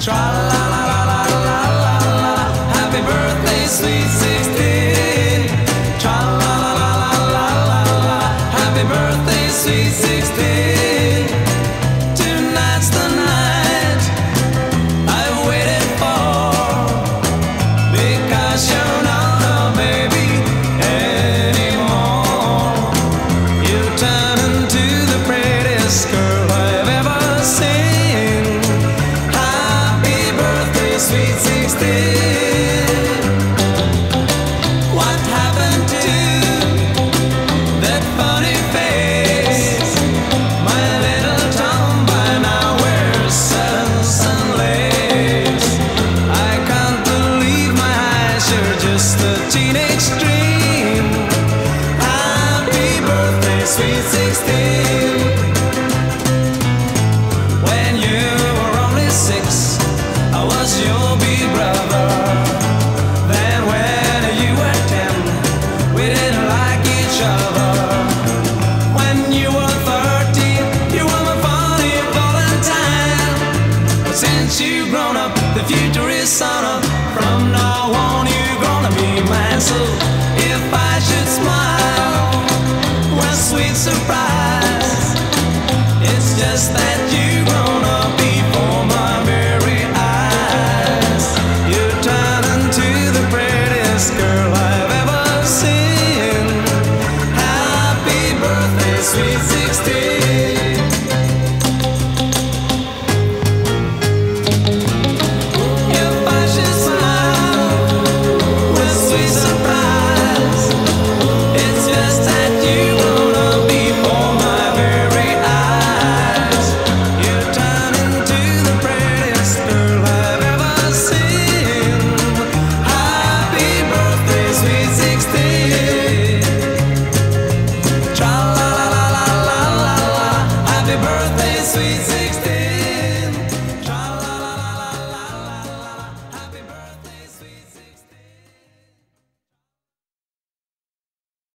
Tra la la la la la la la. Happy birthday, sweet 16. Tra la la la la la la la. Happy birthday, sweet 16. Tonight's the night I've waited for, because you're not a baby anymore. You turn into the prettiest girl I've ever seen. Happy birthday, sweet 16. What happened to that funny face? My little tomboy now wears saddles and lace. I can't believe my eyes, you're just a teenage dream. Happy birthday, sweet 16. When you were only 6, I was your big brother. Then when you were 10, we didn't like each other. When you were 13, you were my funny Valentine. But since you've grown up, the future is sun up. From now on, you're gonna be mine. So if I should smile, what a sweet surprise. It's just that you've grown up before my very eyes. You turn into the prettiest girl I've ever seen. Happy birthday, sweet 16. If I should smile, what a sweet surprise. It's just that you've grown up before my very eyes. You turn into the prettiest girl I've ever seen. Happy birthday, sweet 16. Tra la la la la la la la. Happy birthday, sweet 16.